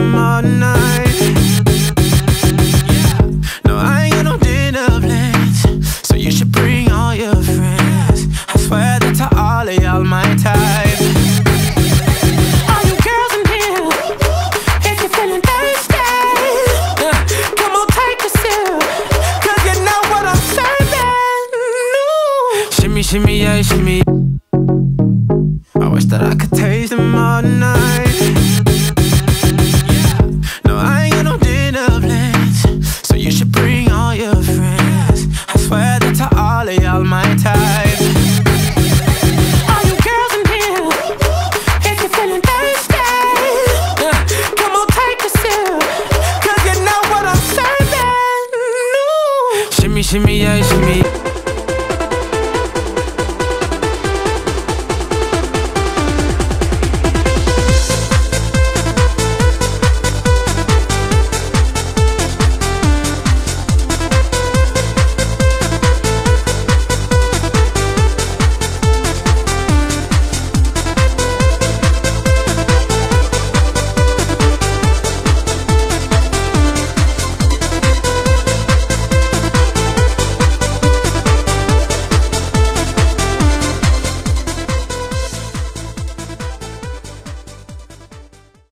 them all night. No, I ain't got no dinner plans, so you should bring all your friends. I swear that to all of y'all my type. All you girls in here, if you're feeling thirsty, come on, take a sip, 'cause you know what I'm serving. Shimmy, shimmy, yeah, shimmy. I wish that I could taste them all night. No, I ain't got no dinner plans, so you should bring all your friends. I swear that to all of y'all my type. All you girls in here, if you're feeling thirsty, come on, take a sip, 'cause you know what I'm serving. Shimmy, shimmy, yeah, shimmy.